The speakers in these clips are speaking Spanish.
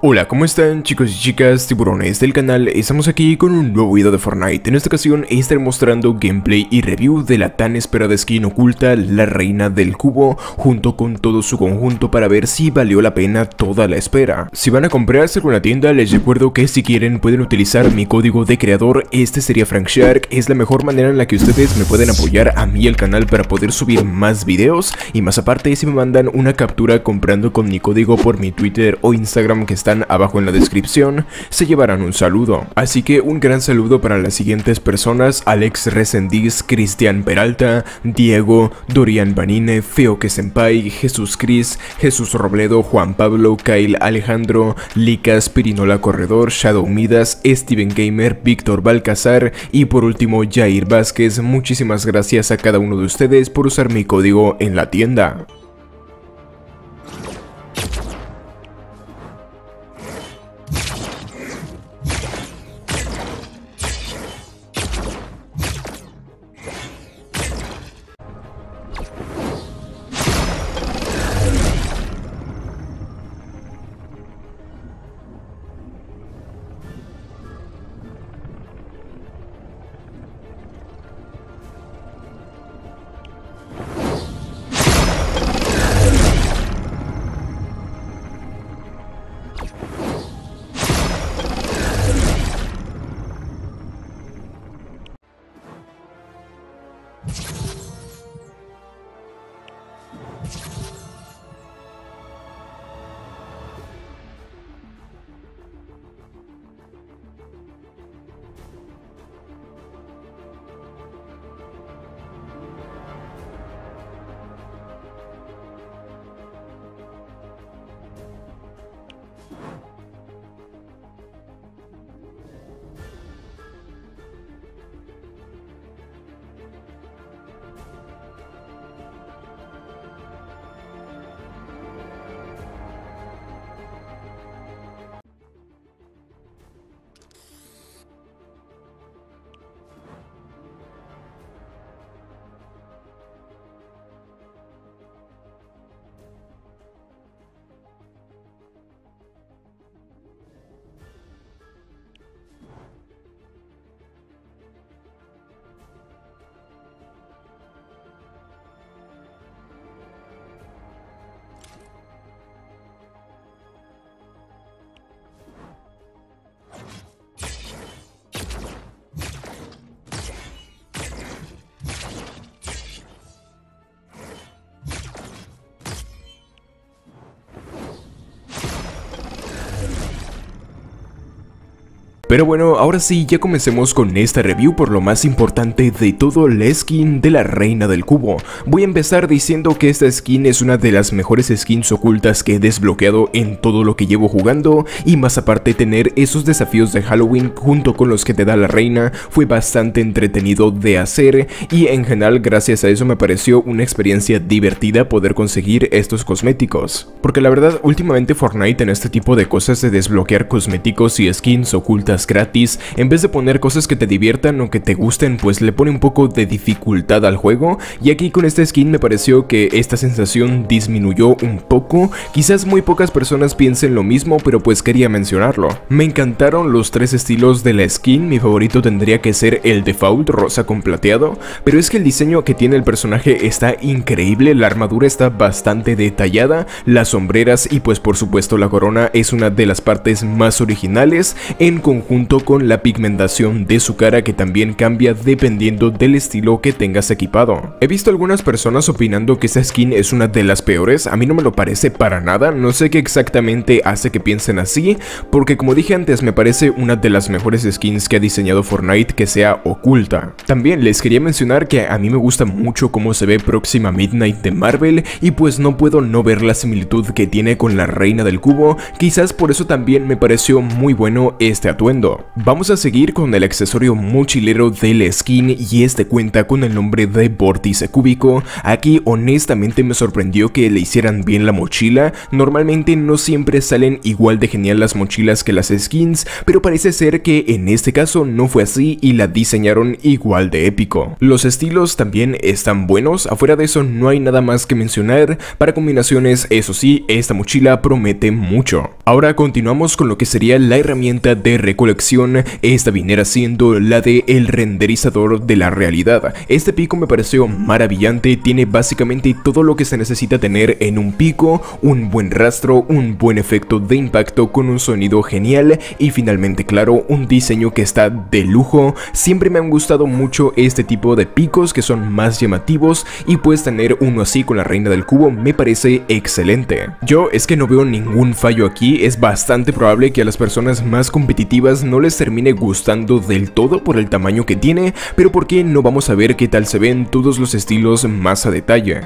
Hola, ¿cómo están chicos y chicas tiburones del canal? Estamos aquí con un nuevo video de Fortnite. En esta ocasión estaré mostrando gameplay y review de la tan esperada skin oculta, la Reina del Cubo, junto con todo su conjunto para ver si valió la pena toda la espera. Si van a comprarse con la tienda, les recuerdo que si quieren pueden utilizar mi código de creador. Este sería FrankShark. Es la mejor manera en la que ustedes me pueden apoyar a mí y al canal para poder subir más videos. Y más aparte, si me mandan una captura comprando con mi código por mi Twitter o Instagram que están abajo en la descripción, se llevarán un saludo. Así que un gran saludo para las siguientes personas: Alex Resendiz, Cristian Peralta, Diego, Dorian Vanine, Feoque Senpai, Jesús Cris, Jesús Robledo, Juan Pablo, Kyle Alejandro, Licas, Pirinola Corredor, Shadow Midas, Steven Gamer, Víctor Balcazar y por último Jair Vázquez. Muchísimas gracias a cada uno de ustedes por usar mi código en la tienda. Pero bueno, ahora sí, ya comencemos con esta review por lo más importante de todo, la skin de la Reina del Cubo. Voy a empezar diciendo que esta skin es una de las mejores skins ocultas que he desbloqueado en todo lo que llevo jugando, y más aparte tener esos desafíos de Halloween junto con los que te da la Reina fue bastante entretenido de hacer, y en general gracias a eso me pareció una experiencia divertida poder conseguir estos cosméticos. Porque la verdad últimamente Fortnite en este tipo de cosas de desbloquear cosméticos y skins ocultas gratis, en vez de poner cosas que te diviertan o que te gusten, pues le pone un poco de dificultad al juego, y aquí con esta skin me pareció que esta sensación disminuyó un poco. Quizás muy pocas personas piensen lo mismo, pero pues quería mencionarlo. Me encantaron los tres estilos de la skin. Mi favorito tendría que ser el default rosa con plateado, pero es que el diseño que tiene el personaje está increíble, la armadura está bastante detallada, las sombreras y pues por supuesto la corona es una de las partes más originales, en conjunto con la pigmentación de su cara que también cambia dependiendo del estilo que tengas equipado. He visto algunas personas opinando que esta skin es una de las peores. A mí no me lo parece para nada, no sé qué exactamente hace que piensen así, porque como dije antes me parece una de las mejores skins que ha diseñado Fortnite que sea oculta. También les quería mencionar que a mí me gusta mucho cómo se ve Próxima Midnight de Marvel, y pues no puedo no ver la similitud que tiene con la Reina del Cubo. Quizás por eso también me pareció muy bueno este atuendo. atuendo. Vamos a seguir con el accesorio mochilero del skin y este cuenta con el nombre de vórtice cúbico. Aquí honestamente me sorprendió que le hicieran bien la mochila. Normalmente no siempre salen igual de genial las mochilas que las skins, pero parece ser que en este caso no fue así y la diseñaron igual de épico. Los estilos también están buenos, afuera de eso no hay nada más que mencionar. Para combinaciones, eso sí, esta mochila promete mucho. Ahora continuamos con lo que sería la herramienta de recolección. Esta viniera siendo la de el renderizador de la realidad. Este pico me pareció maravillante, tiene básicamente todo lo que se necesita tener en un pico, un buen rastro, un buen efecto de impacto con un sonido genial y finalmente claro, un diseño que está de lujo. Siempre me han gustado mucho este tipo de picos que son más llamativos y pues tener uno así con la reina del cubo me parece excelente. Yo es que no veo ningún fallo aquí, es bastante probable que a las personas más competitivas no les termine gustando del todo por el tamaño que tiene, pero ¿por qué no vamos a ver qué tal se ven todos los estilos más a detalle?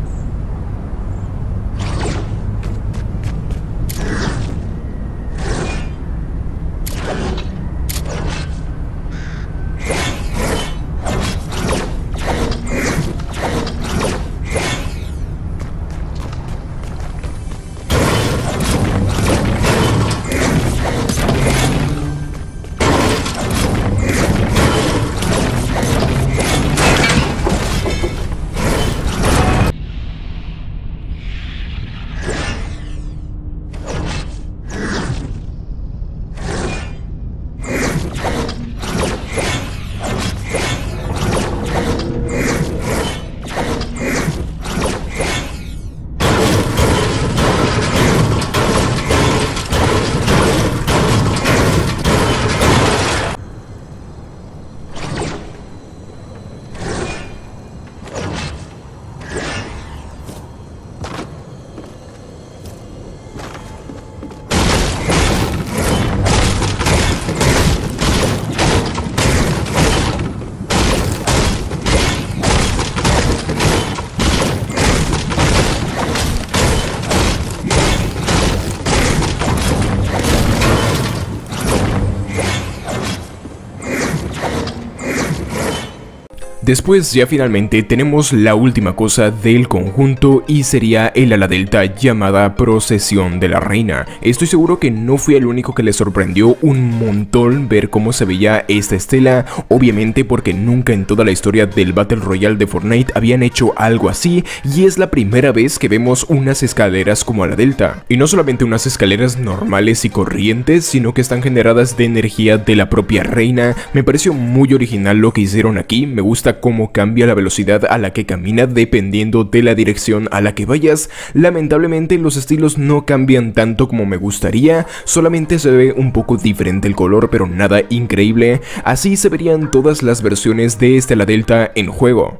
Después ya finalmente tenemos la última cosa del conjunto y sería el ala delta llamada Procesión de la Reina. Estoy seguro que no fui el único que le sorprendió un montón ver cómo se veía esta estela, obviamente porque nunca en toda la historia del Battle Royale de Fortnite habían hecho algo así y es la primera vez que vemos unas escaleras como ala delta. Y no solamente unas escaleras normales y corrientes, sino que están generadas de energía de la propia reina. Me pareció muy original lo que hicieron aquí, me gusta cómo cambia la velocidad a la que camina dependiendo de la dirección a la que vayas. Lamentablemente los estilos no cambian tanto como me gustaría, solamente se ve un poco diferente el color, pero nada increíble. Así se verían todas las versiones de este ala delta en juego.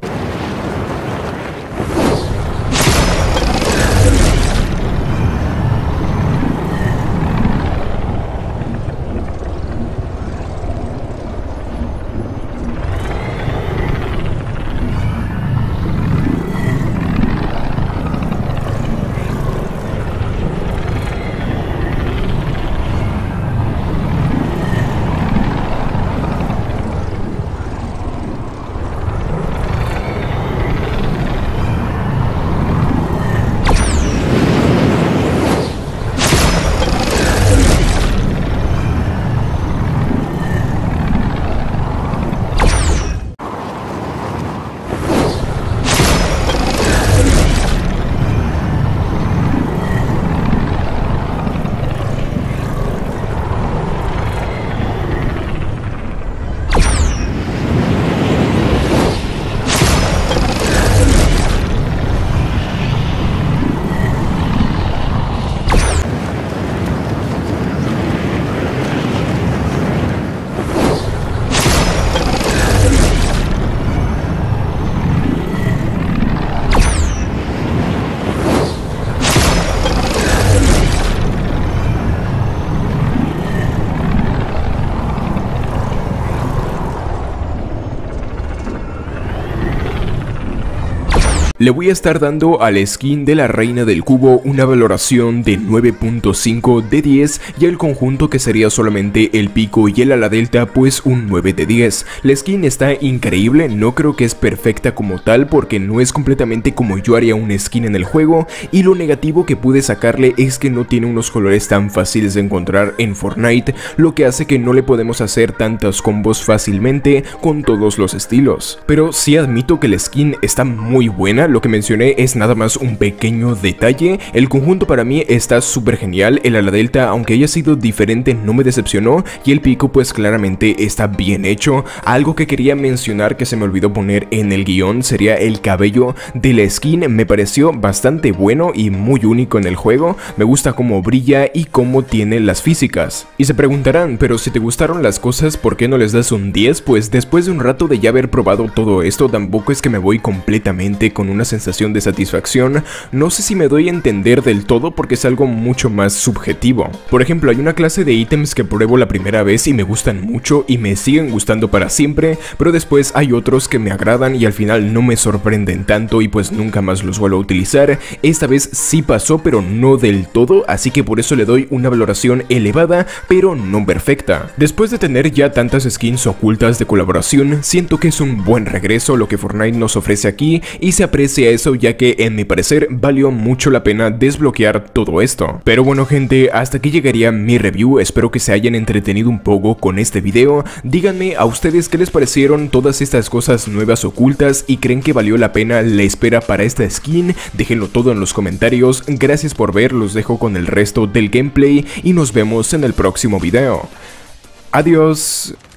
Le voy a estar dando a la skin de la Reina del Cubo una valoración de 9.5 de 10 y el conjunto, que sería solamente el pico y el ala delta, pues un 9 de 10. La skin está increíble, no creo que es perfecta como tal porque no es completamente como yo haría una skin en el juego, y lo negativo que pude sacarle es que no tiene unos colores tan fáciles de encontrar en Fortnite, lo que hace que no le podemos hacer tantos combos fácilmente con todos los estilos. Pero sí admito que la skin está muy buena, lo que mencioné es nada más un pequeño detalle. El conjunto para mí está súper genial, el ala delta, aunque haya sido diferente, no me decepcionó, y el pico pues claramente está bien hecho. Algo que quería mencionar que se me olvidó poner en el guión sería el cabello de la skin. Me pareció bastante bueno y muy único en el juego, me gusta cómo brilla y cómo tiene las físicas. Y se preguntarán, pero si te gustaron las cosas, ¿por qué no les das un 10? Pues después de un rato de ya haber probado todo esto, tampoco es que me voy completamente con una sensación de satisfacción. No sé si me doy a entender del todo porque es algo mucho más subjetivo. Por ejemplo, hay una clase de ítems que pruebo la primera vez y me gustan mucho y me siguen gustando para siempre, pero después hay otros que me agradan y al final no me sorprenden tanto y pues nunca más los vuelvo a utilizar. Esta vez sí pasó, pero no del todo, así que por eso le doy una valoración elevada, pero no perfecta. Después de tener ya tantas skins ocultas de colaboración, siento que es un buen regreso lo que Fortnite nos ofrece aquí, y se aprecia eso ya que en mi parecer valió mucho la pena desbloquear todo esto. Pero bueno gente, hasta aquí llegaría mi review, espero que se hayan entretenido un poco con este video. Díganme a ustedes qué les parecieron todas estas cosas nuevas ocultas y creen que valió la pena la espera para esta skin. Déjenlo todo en los comentarios. Gracias por ver, los dejo con el resto del gameplay y nos vemos en el próximo video. Adiós.